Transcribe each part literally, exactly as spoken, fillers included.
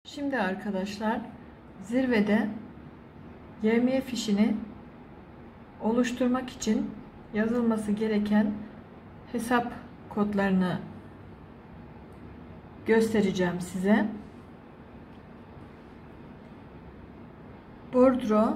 Şimdi arkadaşlar, zirvede yevmiye fişini oluşturmak için yazılması gereken hesap kodlarını göstereceğim size. Bordro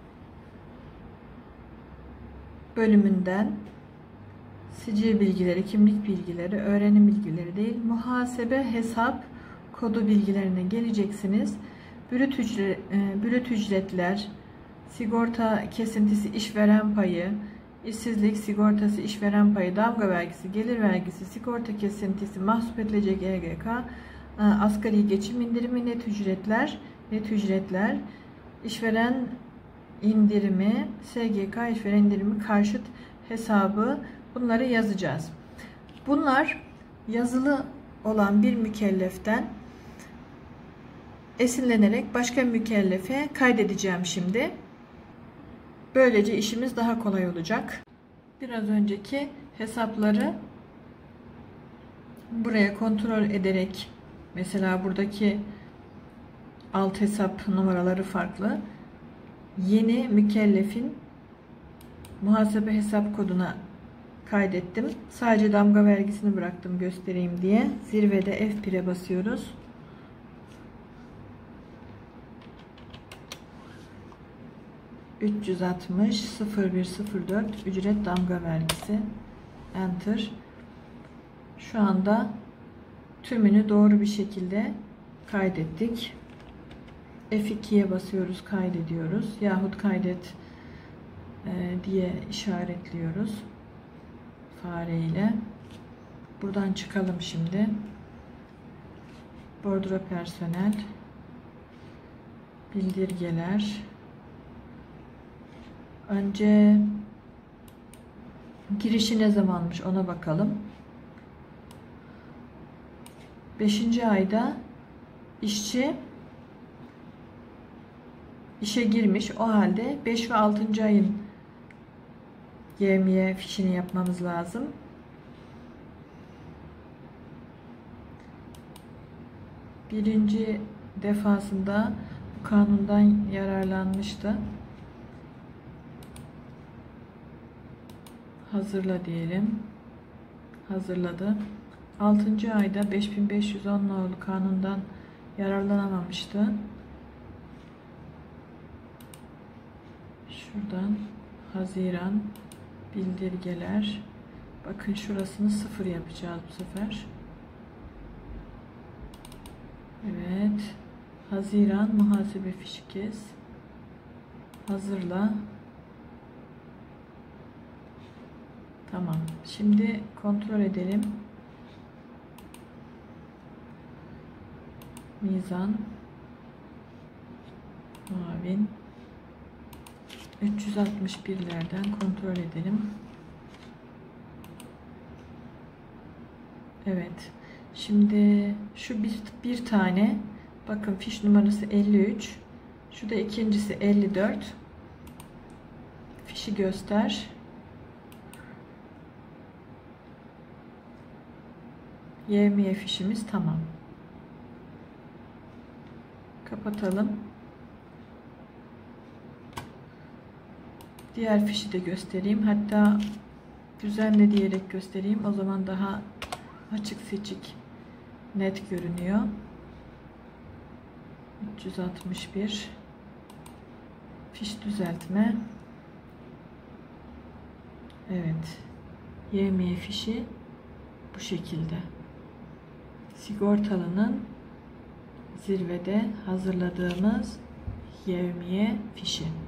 bölümünden sicil bilgileri, kimlik bilgileri, öğrenim bilgileri değil, muhasebe hesap kodu bilgilerine geleceksiniz. Brüt, ücret, brüt ücretler, sigorta kesintisi, işveren payı, işsizlik sigortası, işveren payı, damga vergisi, gelir vergisi, sigorta kesintisi, mahsup edilecek E G K, asgari geçim indirimi, net ücretler, net ücretler, işveren indirimi, S G K işveren indirimi, karşıt hesabı, bunları yazacağız. Bunlar yazılı olan bir mükelleften esinlenerek başka mükellefe kaydedeceğim şimdi. Böylece işimiz daha kolay olacak. Biraz önceki hesapları buraya kontrol ederek, mesela buradaki alt hesap numaraları farklı. Yeni mükellefin muhasebe hesap koduna kaydettim. Sadece damga vergisini bıraktım göstereyim diye. Zirvede F bir'e basıyoruz. üç yüz altmış sıfır bir sıfır dört ücret damga vergisi. Enter. Şu anda tümünü doğru bir şekilde kaydettik. F iki'ye basıyoruz, kaydediyoruz. Yahut kaydet e, diye işaretliyoruz fare ile. Buradan çıkalım şimdi. Bordro personel, bildirgeler. Önce girişi ne zamanmış ona bakalım. beşinci ayda işçi işe girmiş. O halde beş ve altıncı ayın yevmiye fişini yapmamız lazım. Birinci defasında bu kanundan yararlanmıştı. Hazırla diyelim. Hazırladı. altıncı ayda beş bin beş yüz on nolu kanundan yararlanamamıştı. Şuradan Haziran bildirgeler. Bakın şurasını sıfır yapacağız bu sefer. Evet. Haziran muhasebe fişi kes. Hazırla. Tamam. Şimdi kontrol edelim. Mizan, muavin, üç yüz altmış bir'lerden kontrol edelim. Evet. Şimdi şu bir, bir tane, bakın fiş numarası elli üç. Şu da ikincisi elli dört. Fişi göster. Yevmiye fişimiz tamam. Kapatalım. Diğer fişi de göstereyim. Hatta düzenle diyerek göstereyim. O zaman daha açık seçik, net görünüyor. üç yüz altmış bir fiş düzeltme. Evet. Yevmiye fişi bu şekilde. Sigortalının zirvede hazırladığımız yevmiye fişi.